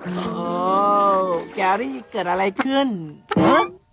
โอ้แกรี่เกิดอะไรขึ้นเอ๊ะ